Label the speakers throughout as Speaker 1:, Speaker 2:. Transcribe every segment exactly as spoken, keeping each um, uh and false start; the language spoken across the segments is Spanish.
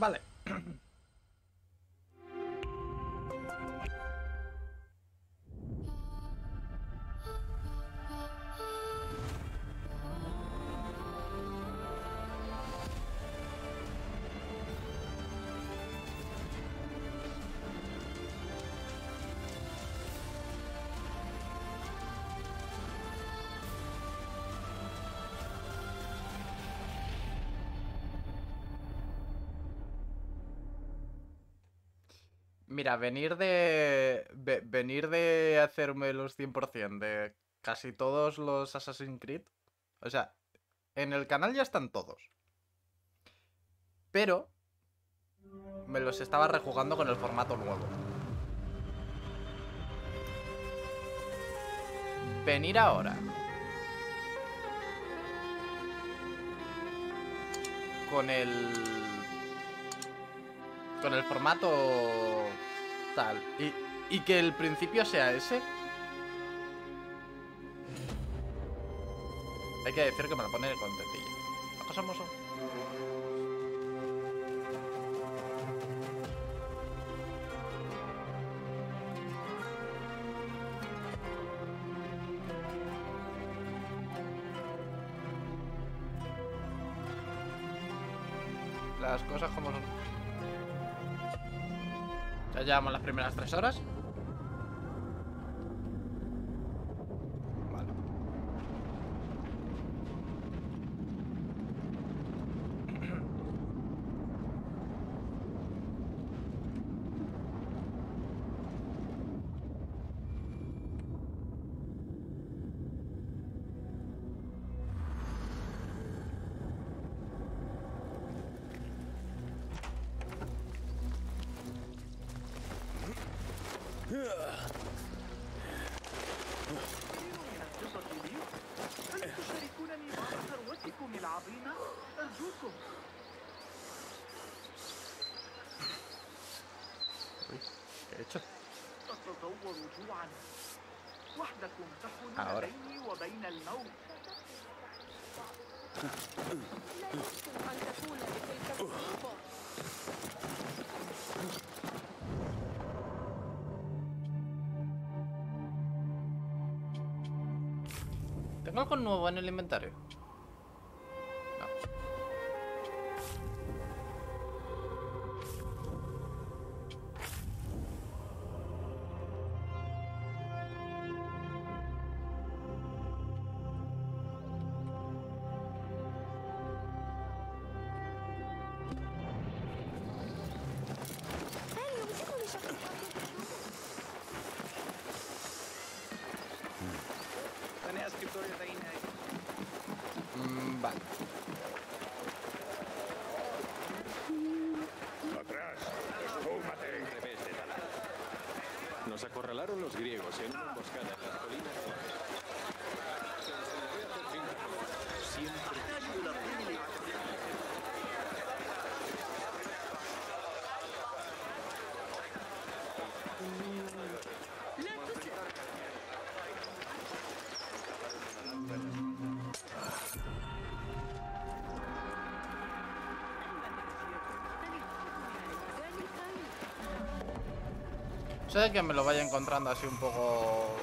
Speaker 1: Vale. Mira, venir de... ve- venir de hacerme los cien por cien de casi todos los Assassin's Creed. O sea, en el canal ya están todos. Pero me los estaba rejugando con el formato nuevo. Venir ahora con el... con el formato tal. Y, y que el principio sea ese. Hay que decir que me lo pone contentillo. Las cosas como son. Las cosas como son. Ya llevamos las primeras tres horas. Vale. Uy, ¿qué he hecho? Ahora. ¿Tengo algo nuevo en el inventario? No. Mm, vale.
Speaker 2: ¡Atrás! ¡Esfúmate!
Speaker 3: Nos acorralaron los griegos en una emboscada en las colinas. Se enseñaré a hacer finta. Siempre.
Speaker 1: Sé que me lo vaya encontrando así un poco...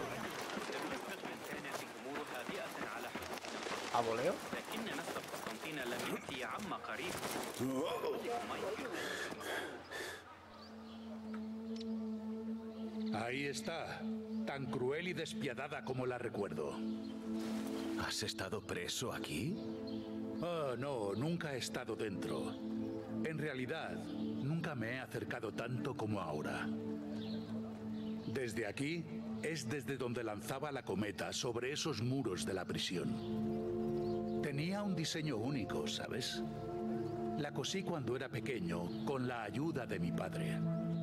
Speaker 1: ¿a voleo?
Speaker 2: Ahí está, tan cruel y despiadada como la recuerdo.
Speaker 4: ¿Has estado preso aquí?
Speaker 2: Ah, no, nunca he estado dentro. En realidad, nunca me he acercado tanto como ahora. Desde aquí es desde donde lanzaba la cometa sobre esos muros de la prisión. Tenía un diseño único, ¿sabes? La cosí cuando era pequeño con la ayuda de mi padre.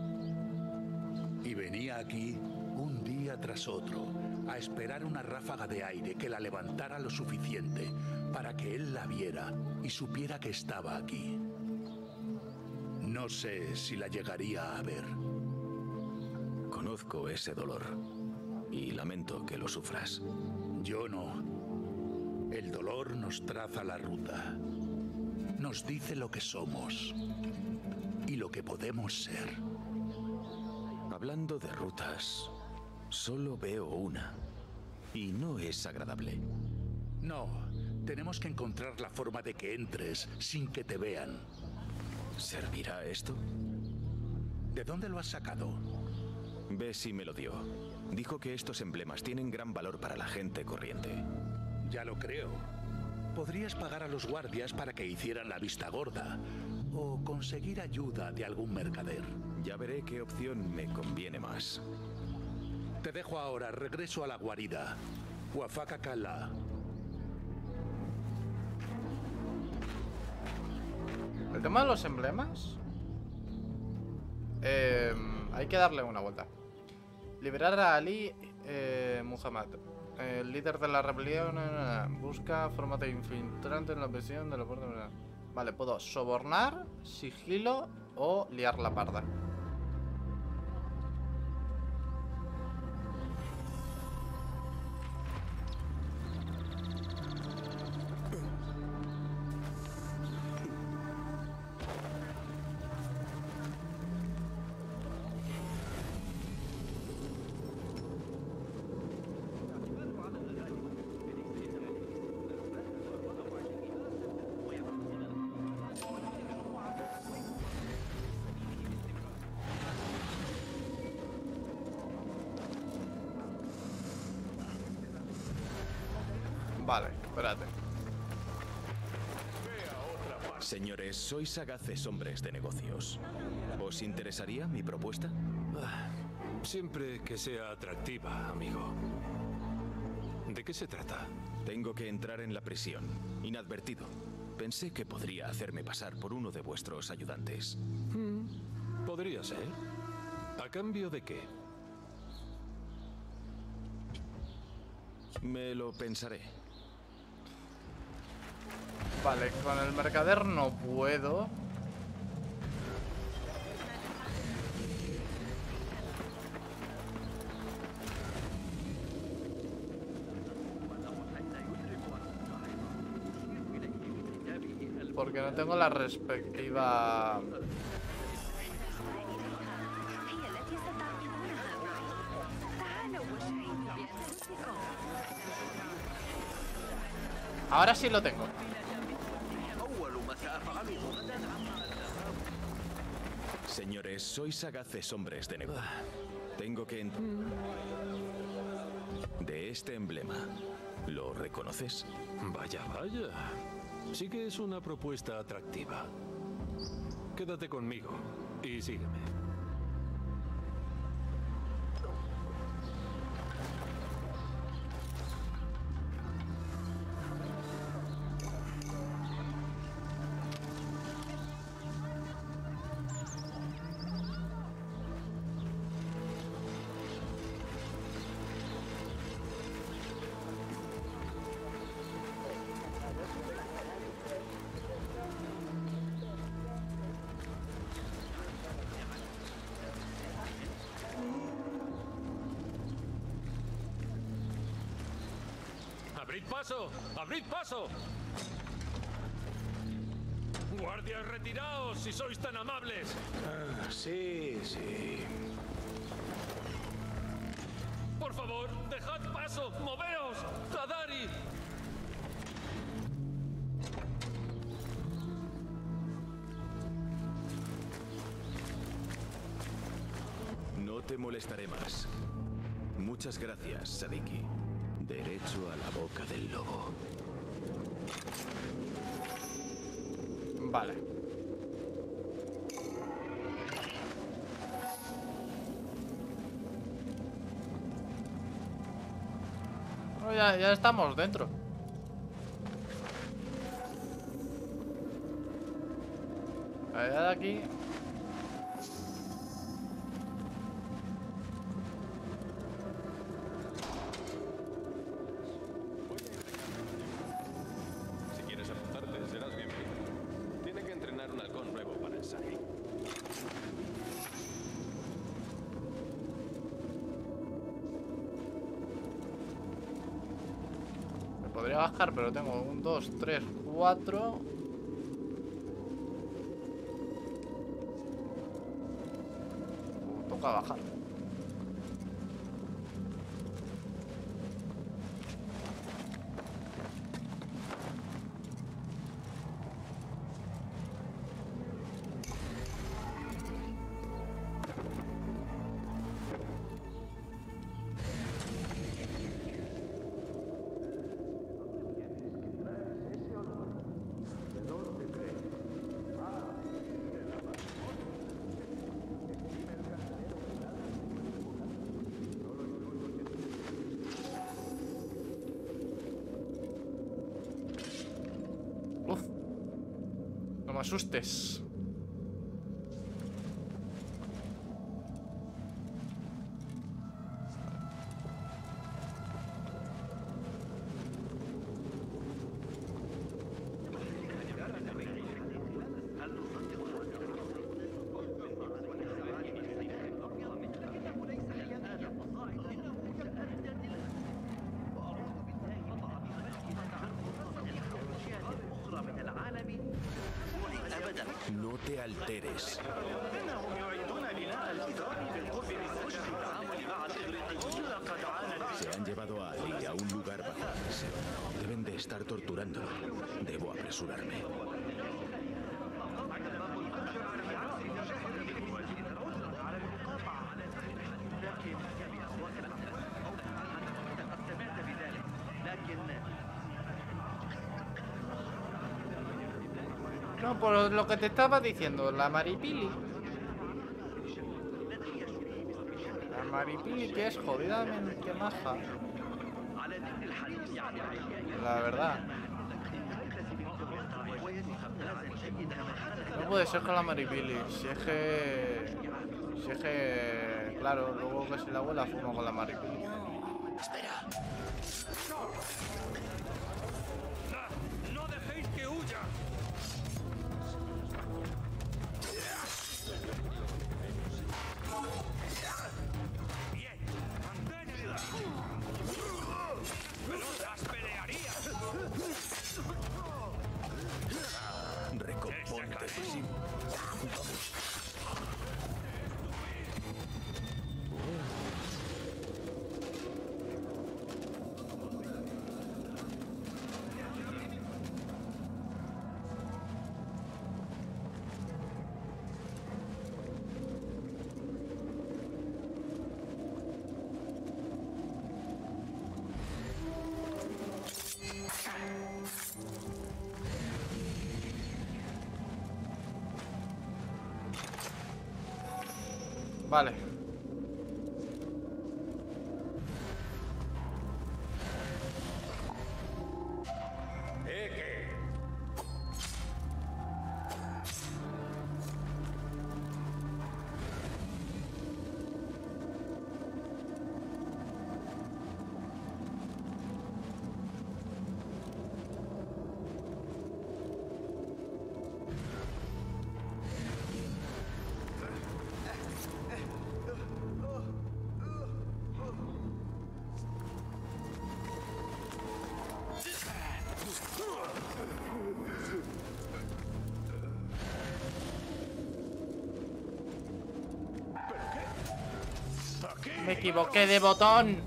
Speaker 2: Y venía aquí un día tras otro a esperar una ráfaga de aire que la levantara lo suficiente para que él la viera y supiera que estaba aquí. No sé si la llegaría a ver.
Speaker 4: Conozco ese dolor y lamento que lo sufras.
Speaker 2: Yo no. El dolor nos traza la ruta. Nos dice lo que somos. y lo que podemos ser.
Speaker 4: Hablando de rutas, solo veo una. Y no es agradable.
Speaker 2: No, tenemos que encontrar la forma de que entres sin que te vean.
Speaker 4: ¿Servirá esto?
Speaker 2: ¿De dónde lo has sacado?
Speaker 4: Bessie me lo dio. Dijo que estos emblemas tienen gran valor para la gente corriente.
Speaker 2: Ya lo creo. Podrías pagar a los guardias para que hicieran la vista gorda. O conseguir ayuda de algún mercader.
Speaker 4: Ya veré qué opción me conviene más.
Speaker 2: Te dejo ahora. Regreso a la guarida. Wafaka Kala.
Speaker 1: El tema de los emblemas... Eh, hay que darle una vuelta. Liberar a Ali eh, Muhammad, el líder de la rebelión. eh, Busca forma de infiltrante en la prisión de la puerta. Vale, puedo sobornar, sigilo o liar la parda. Vale, espérate.
Speaker 4: Señores, sois sagaces hombres de negocios. ¿Os interesaría mi propuesta?
Speaker 3: Ah, siempre que sea atractiva, amigo. ¿De qué se trata?
Speaker 4: Tengo que entrar en la prisión, inadvertido. Pensé que podría hacerme pasar por uno de vuestros ayudantes.
Speaker 3: Hmm, podría ser. ¿A cambio de qué?
Speaker 4: Me lo pensaré.
Speaker 1: Vale, con el mercader no puedo. Porque no tengo la respectiva... Ahora sí lo tengo.
Speaker 4: Señores, sois sagaces hombres de negocio. Tengo que entrar. De este emblema, ¿lo reconoces?
Speaker 3: Vaya, vaya. Sí que es una propuesta atractiva. Quédate conmigo y sígueme. ¡Abrid paso! ¡Abrid paso! ¡Guardias, retiraos si sois tan amables!
Speaker 5: Ah, sí, sí.
Speaker 3: ¡Por favor, dejad paso! ¡Moveos! ¡Hadari!
Speaker 4: No te molestaré más. Muchas gracias, Sadiki. Derecho a la boca del lobo.
Speaker 1: Vale. Oh, ya, ya estamos dentro. Allá de aquí.
Speaker 3: Si quieres apuntarte, serás bienvenido. Tiene que entrenar un halcón nuevo para el Sagi.
Speaker 1: Me podría bajar, pero tengo un, dos, tres, cuatro. Para bajar. Uf. No me asustes.
Speaker 4: No te alteres. Se han llevado a Ali a un lugar bajo presión. Deben de estar torturándolo. Debo apresurarme.
Speaker 1: No, por lo que te estaba diciendo, la Maripili. La Maripili que es jodidamente maja. La verdad. No puede ser con la Maripili. Si es que... Si es que... Claro, luego que si la abuela fuma con la Maripili.
Speaker 4: Espera.
Speaker 3: ¡No dejéis que huya! Bien, manténla. ¡Las pelearía!
Speaker 4: Recomponte.
Speaker 1: Vale. Me equivoqué de botón.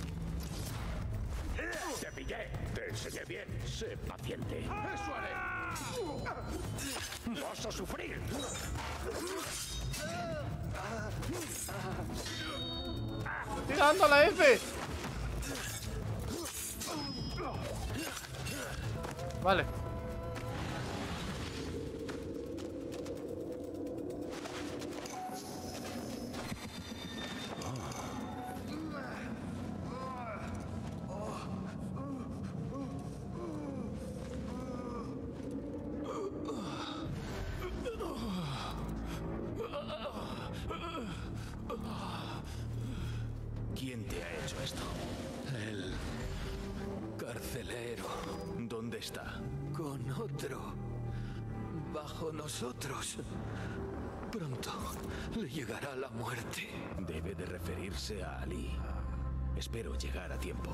Speaker 5: Te pillé. Te enseñé bien. Sé paciente. Eso haré. Vas a sufrir.
Speaker 1: Estoy dando la F. Vale.
Speaker 4: ¿Quién te ha hecho esto?
Speaker 3: El carcelero
Speaker 4: ¿Dónde está?
Speaker 3: con otro bajo nosotros. Pronto le llegará la muerte.
Speaker 4: Debe de referirse a Ali. Espero llegar a tiempo.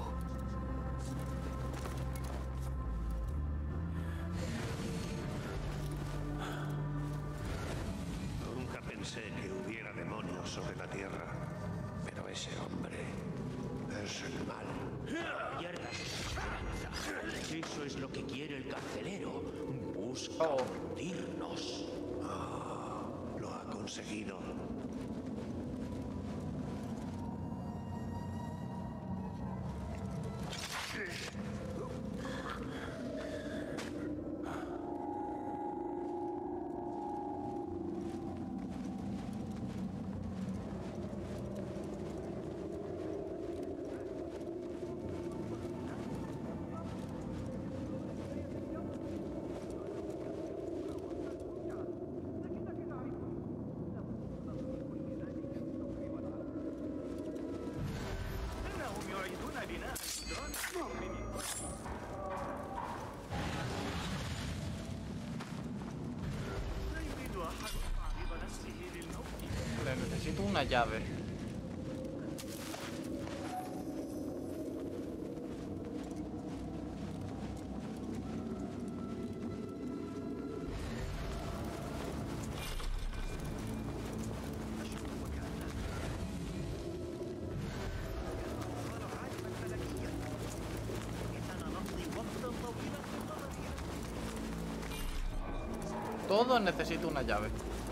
Speaker 5: Nunca pensé que hubiera demonios sobre la tierra, pero ese hombre es el mal.
Speaker 6: Pierdas esperanza. Eso es lo que quiere el carcelero. Busca
Speaker 1: Oh.
Speaker 6: hundirnos.
Speaker 5: Oh, lo ha conseguido.
Speaker 1: Le necesito una llave. Todo necesito una llave.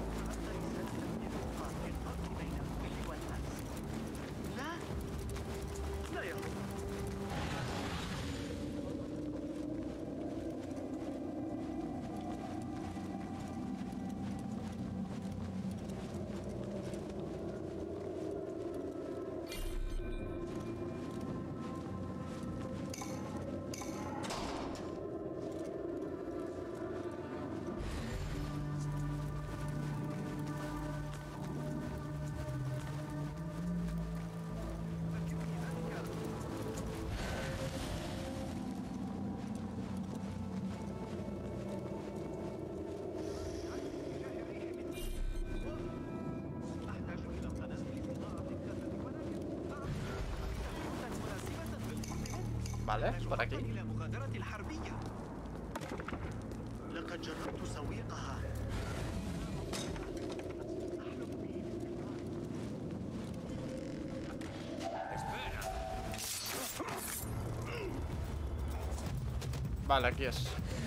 Speaker 1: Vale, por aquí. Vale, aquí es.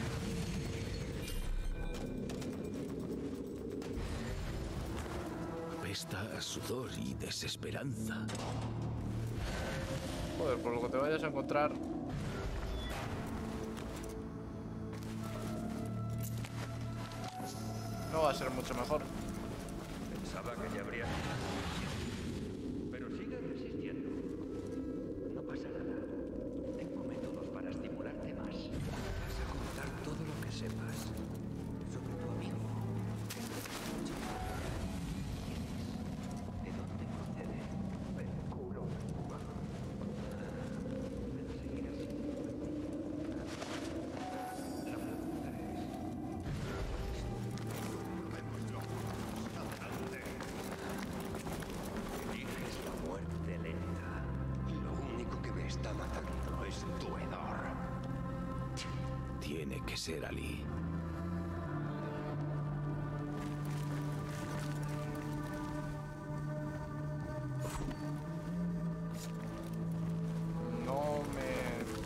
Speaker 4: Apesta a sudor y desesperanza.
Speaker 1: Joder, por lo que te vayas a encontrar. No va a ser mucho mejor.
Speaker 5: Pensaba que ya habría... Pero sigue resistiendo. No pasa nada. Tengo métodos para estimularte más. Vas a contar todo lo que sepas sobre tu amigo. ¿De dónde procede? Del culo. Puedo seguir así. La pregunta es... Eliges la muerte lenta. Lo único que me está matando es tu hedor.
Speaker 4: Tiene que ser Ali.
Speaker 1: No me...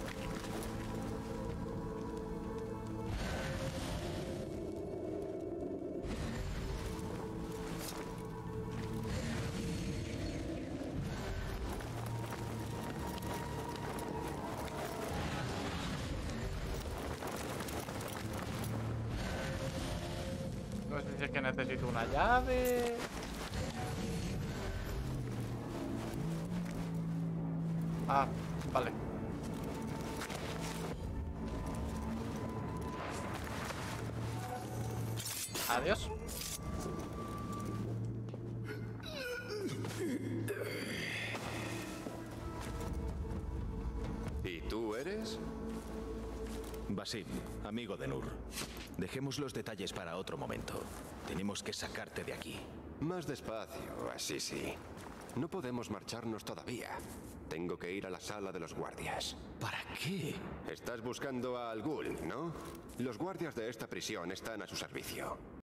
Speaker 1: Nos dice que necesito una llave. Ah, vale. Adiós.
Speaker 4: ¿Y tú eres? Basim, amigo de Nur. Dejemos los detalles para otro momento. Tenemos que sacarte de aquí.
Speaker 7: Más despacio, así sí. No podemos marcharnos todavía. Tengo que ir a la sala de los guardias.
Speaker 4: ¿Para qué?
Speaker 7: Estás buscando a Al Ghul, ¿no? Los guardias de esta prisión están a su servicio.